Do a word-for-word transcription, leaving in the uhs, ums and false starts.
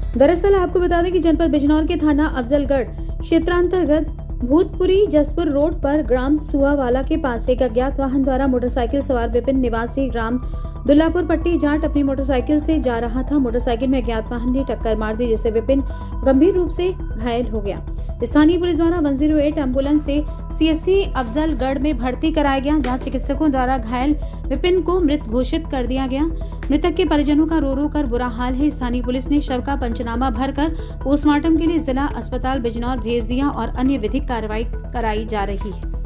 दरअसल आपको बता दें कि जनपद बिजनौर के थाना अफजलगढ़ क्षेत्रांतर्गत भूतपुरी जसपुर रोड पर ग्राम सुहावाला के पास एक अज्ञात वाहन द्वारा मोटरसाइकिल सवार विपिन निवासी ग्राम दुल्लापुर पट्टी जाट अपनी मोटरसाइकिल से जा रहा था। मोटरसाइकिल में अज्ञात वाहन ने टक्कर मार दी, जिससे विपिन गंभीर रूप से घायल हो गया। स्थानीय पुलिस द्वारा एक सौ आठ एम्बुलेंस से सीएससी अफजलगढ़ में भर्ती कराया गया, जहां चिकित्सकों द्वारा घायल विपिन को मृत घोषित कर दिया गया। मृतक के परिजनों का रो रो कर बुरा हाल है। स्थानीय पुलिस ने शव का पंचनामा भरकर पोस्टमार्टम के लिए जिला अस्पताल बिजनौर भेज दिया और अन्य विधिक कार्रवाई कराई जा रही है।